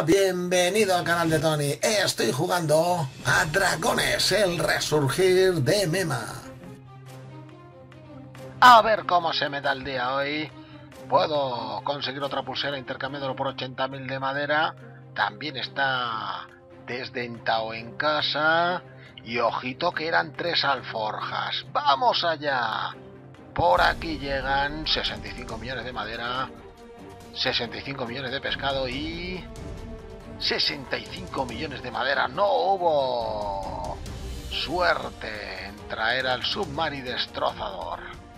Hola, bienvenido al canal de Tony. Estoy jugando a Dragones, el resurgir de Mema. A ver cómo se me da el día hoy. Puedo conseguir otra pulsera intercambiándolo por 80.000 de madera. También está desdentado en casa. Y ojito que eran 3 alforjas. ¡Vamos allá! Por aquí llegan 65 millones de madera, 65 millones de pescado y 65 millones de madera. No hubo suerte en traer al Submarine Destrozador.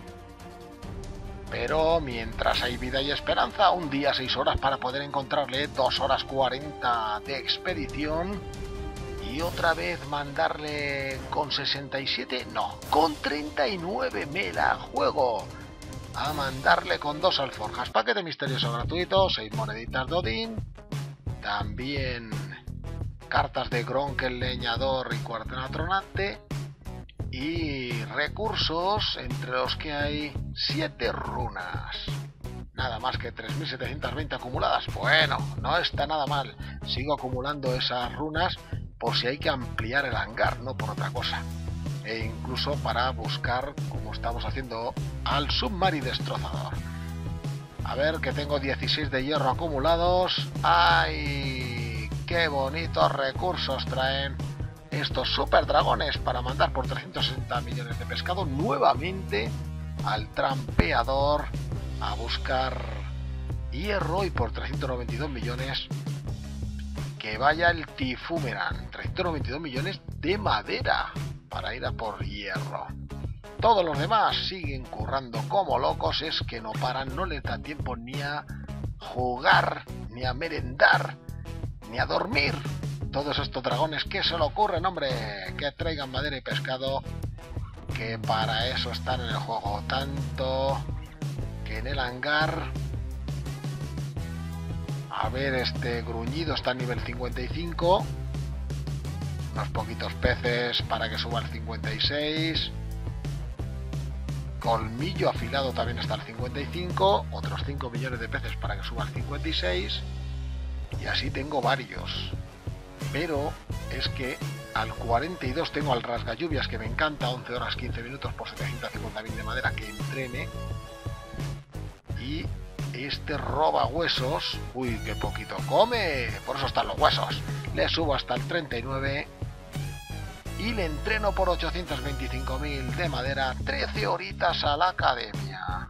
Pero mientras hay vida y esperanza, un día 6 horas para poder encontrarle, 2 horas 40 de expedición. Y otra vez mandarle con 67, no, con 39 me la juego. A mandarle con 2 alforjas. Paquete misterioso gratuito, 6 moneditas de Odín. También cartas de Gronk el leñador y cuartena tronante. Y recursos, entre los que hay 7 runas. Nada más que 3.720 acumuladas. Bueno, no está nada mal. Sigo acumulando esas runas por si hay que ampliar el hangar, no por otra cosa. E incluso para buscar, como estamos haciendo, al Submarine Destrozador. A ver, que tengo 16 de hierro acumulados. ¡Ay! ¡Qué bonitos recursos traen estos super dragones para mandar por 360 millones de pescado nuevamente al trampeador a buscar hierro y por 392 millones que vaya el Tifumeran. 392 millones de madera para ir a por hierro. Todos los demás siguen currando como locos, es que no paran, no les da tiempo ni a jugar, ni a merendar, ni a dormir. Todos estos dragones, ¿qué se le ocurren, hombre? Que traigan madera y pescado, que para eso están en el juego. Tanto que en el hangar, a ver, este gruñido está a nivel 55. Unos poquitos peces para que suba al 56. Colmillo afilado también está al 55. Otros 5 millones de peces para que suba al 56. Y así tengo varios. Pero es que al 42 tengo al rasgalluvias, que me encanta, 11 horas 15 minutos por 750.000 de madera, que entrene. Y este roba huesos, uy, qué poquito come, por eso están los huesos. Le subo hasta el 39 y le entreno por 825.000 de madera, 13 horitas a la academia.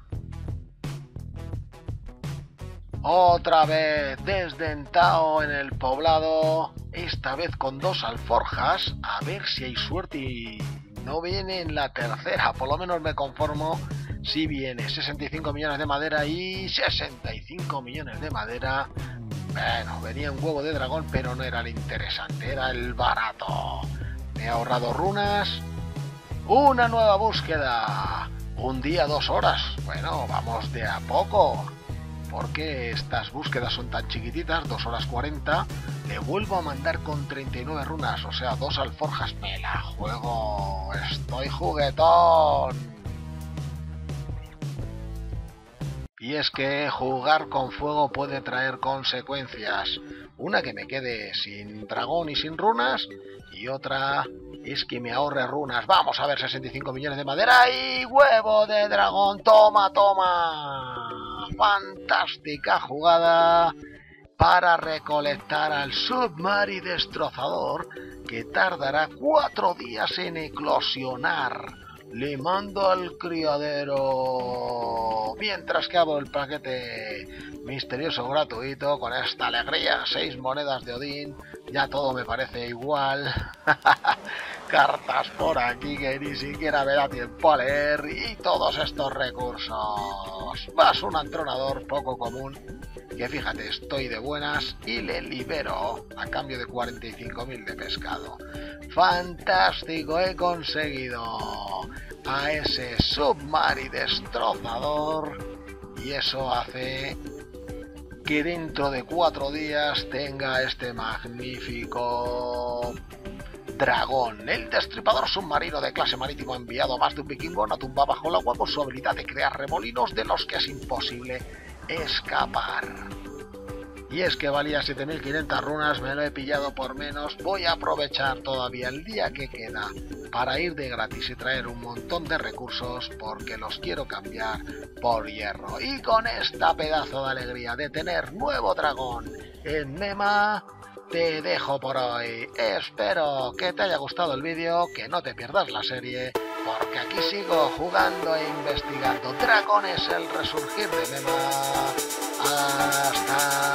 Otra vez desdentado en el poblado, esta vez con 2 alforjas, a ver si hay suerte y no viene en la tercera, por lo menos me conformo si viene. 65 millones de madera y 65 millones de madera. Bueno, venía un huevo de dragón, pero no era el interesante, era el barato. Me he ahorrado runas. Una nueva búsqueda. Un día, 2 horas. Bueno, vamos de a poco, porque estas búsquedas son tan chiquititas, 2 horas 40. Le vuelvo a mandar con 39 runas, o sea, 2 alforjas. Me la juego. Estoy juguetón. Y es que jugar con fuego puede traer consecuencias. Una, que me quede sin dragón y sin runas. Y otra es que me ahorre runas. Vamos a ver, 65 millones de madera y huevo de dragón. Toma, toma. Fantástica jugada para recolectar al Submarine Destrozador, que tardará 4 días en eclosionar. Le mando al criadero. Mientras que hago el paquete misterioso gratuito con esta alegría. 6 monedas de Odín. Ya todo me parece igual. Cartas por aquí que ni siquiera me da tiempo a leer. Y todos estos recursos. Más un entrenador poco común, que fíjate, estoy de buenas y le libero a cambio de 45.000 de pescado. Fantástico, he conseguido a ese Submarine Destrozador y eso hace que dentro de 4 días tenga este magnífico dragón. El destripador submarino de clase marítimo ha enviado a más de un vikingo a una tumba bajo el agua por su habilidad de crear remolinos de los que es imposible escapar. Y es que valía 7500 runas, me lo he pillado por menos. Voy a aprovechar todavía el día que queda para ir de gratis y traer un montón de recursos porque los quiero cambiar por hierro. Y con esta pedazo de alegría de tener nuevo dragón en Mema, te dejo por hoy. Espero que te haya gustado el vídeo, que no te pierdas la serie, porque aquí sigo jugando e investigando Dragones, el resurgir de Mema. Hasta